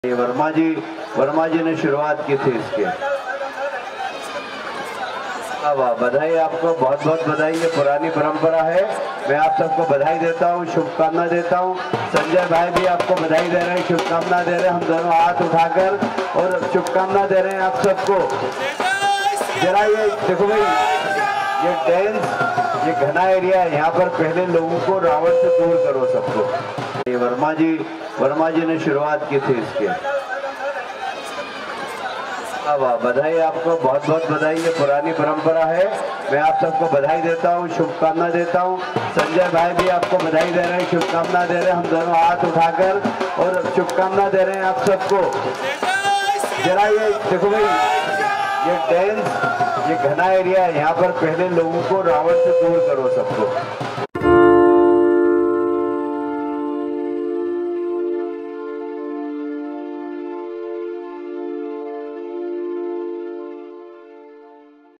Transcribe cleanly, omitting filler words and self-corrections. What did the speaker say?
वर्मा जी ने शुरुआत की थी इसके। वाह, बधाई आपको, बहुत बहुत बधाई। ये पुरानी परंपरा है। मैं आप सबको बधाई देता हूँ, शुभकामना देता हूँ। संजय भाई भी आपको बधाई दे रहे हैं, शुभकामना दे रहे हैं। हम दोनों हाथ उठाकर और शुभकामना दे रहे हैं आप सबको। जरा ये देखो भाई, ये डेंस, ये घना एरिया है, यहाँ पर पहले लोगों को रावण से दूर करो सबको। ये वर्मा जी ने शुरुआत की थी इसके। वाह, बधाई आपको, बहुत बहुत बधाई। ये पुरानी परंपरा है। मैं आप सबको बधाई देता हूँ, शुभकामना देता हूँ। संजय भाई भी आपको बधाई दे रहे हैं, शुभकामना दे रहे हैं। हम दोनों हाथ उठाकर और शुभकामना दे रहे हैं आप सबको। जरा ये देखो भाई, ये डेंस, ये घना एरिया है, यहाँ पर पहले लोगों को रावण से दूर करो सबको।